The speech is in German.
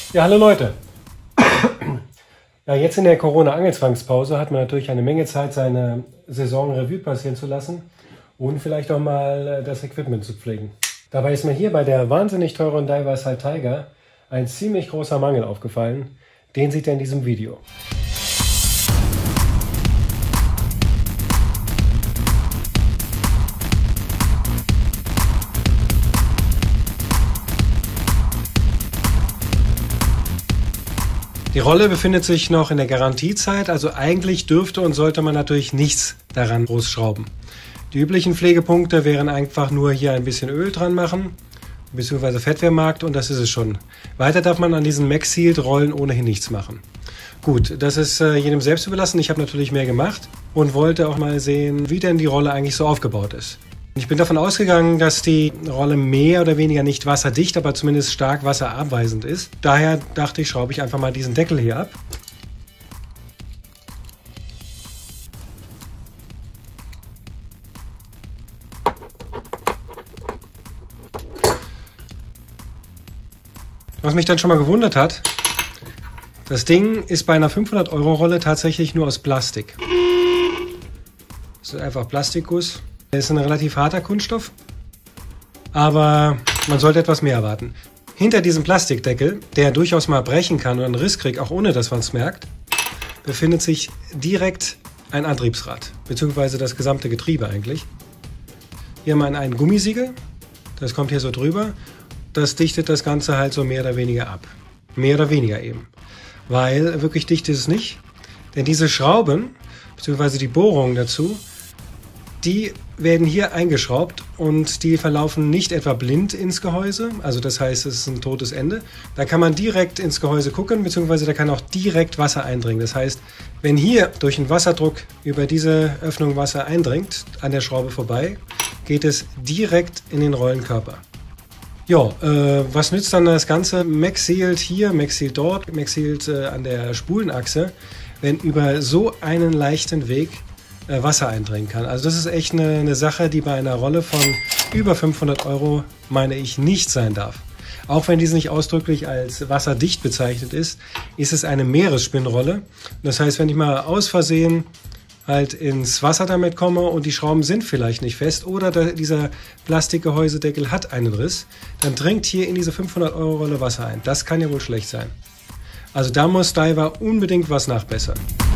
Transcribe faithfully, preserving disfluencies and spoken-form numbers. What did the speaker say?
Ja, hallo Leute. Ja, jetzt in der Corona-Angelzwangspause hat man natürlich eine Menge Zeit, seine Saison Revue passieren zu lassen und vielleicht auch mal das Equipment zu pflegen. Dabei ist mir hier bei der wahnsinnig teuren Daiwa Sight Tiger ein ziemlich großer Mangel aufgefallen. Den seht ihr in diesem Video. Die Rolle befindet sich noch in der Garantiezeit, also eigentlich dürfte und sollte man natürlich nichts daran groß schrauben. Die üblichen Pflegepunkte wären einfach nur hier ein bisschen Öl dran machen, beziehungsweise Fettwehrmarkt, und das ist es schon. Weiter darf man an diesen MaxSealed Rollen ohnehin nichts machen. Gut, das ist äh, jedem selbst überlassen. Ich habe natürlich mehr gemacht und wollte auch mal sehen, wie denn die Rolle eigentlich so aufgebaut ist. Ich bin davon ausgegangen, dass die Rolle mehr oder weniger nicht wasserdicht, aber zumindest stark wasserabweisend ist. Daher dachte ich, schraube ich einfach mal diesen Deckel hier ab. Was mich dann schon mal gewundert hat, das Ding ist bei einer fünfhundert Euro Rolle tatsächlich nur aus Plastik. Das ist einfach Plastikguss. Das ist ein relativ harter Kunststoff, aber man sollte etwas mehr erwarten. Hinter diesem Plastikdeckel, der durchaus mal brechen kann oder einen Riss kriegt, auch ohne dass man es merkt, befindet sich direkt ein Antriebsrad, beziehungsweise das gesamte Getriebe eigentlich. Hier haben wir ein Gummisiegel, das kommt hier so drüber, das dichtet das Ganze halt so mehr oder weniger ab. Mehr oder weniger eben, weil wirklich dicht ist es nicht, denn diese Schrauben, beziehungsweise die Bohrungen dazu, die werden hier eingeschraubt und die verlaufen nicht etwa blind ins Gehäuse, also das heißt, es ist ein totes Ende. Da kann man direkt ins Gehäuse gucken, beziehungsweise da kann auch direkt Wasser eindringen. Das heißt, wenn hier durch einen Wasserdruck über diese Öffnung Wasser eindringt, an der Schraube vorbei, geht es direkt in den Rollenkörper. Ja, äh, was nützt dann das Ganze? MaxSealed hier, MaxSealed dort, MaxSealed äh, an der Spulenachse, wenn über so einen leichten Weg Wasser eindringen kann. Also das ist echt eine, eine Sache, die bei einer Rolle von über fünfhundert Euro, meine ich, nicht sein darf. Auch wenn diese nicht ausdrücklich als wasserdicht bezeichnet ist, ist es eine Meeresspinnrolle. Das heißt, wenn ich mal aus Versehen halt ins Wasser damit komme und die Schrauben sind vielleicht nicht fest oder der, dieser Plastikgehäusedeckel hat einen Riss, dann dringt hier in diese fünfhundert Euro Rolle Wasser ein. Das kann ja wohl schlecht sein. Also da muss Daiwa unbedingt was nachbessern.